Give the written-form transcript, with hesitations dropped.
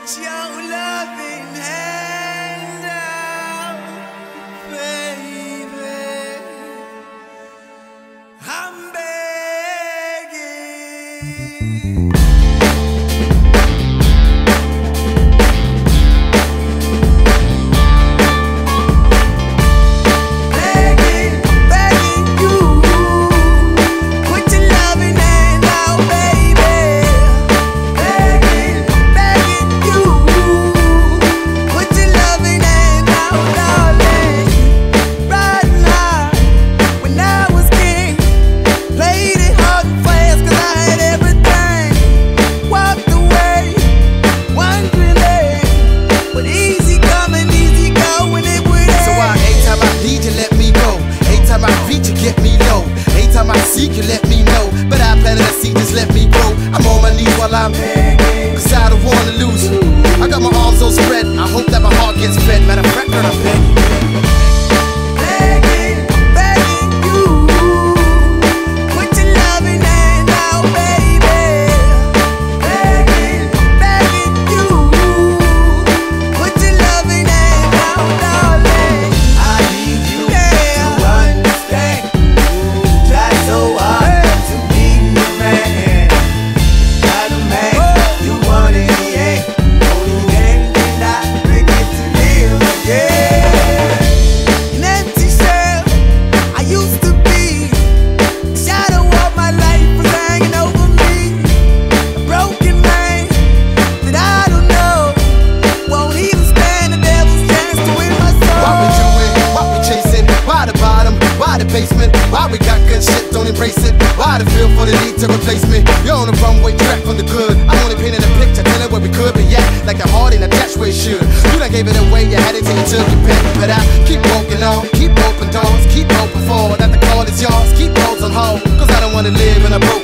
your loving hand out, baby. I'm begging. You let me know, but I planted a seed, just let me grow. I'm on my knees while I'm begging, cause I don't wanna lose you. I got my arms all spread, I hope that my heart gets fed. Matter of fact, I'm begging. Basement. Why we got good shit, don't embrace it? Why the feel for the need to replace me? You're on the runway track from the good. I'm only painting a picture, telling where we could be at. Like a heart in a dash where it should. You done gave it away, you had it till you took your pen. But I keep walking on, keep open doors, keep open forward. That the call is yours, keep those on hold. Cause I don't wanna live in a broken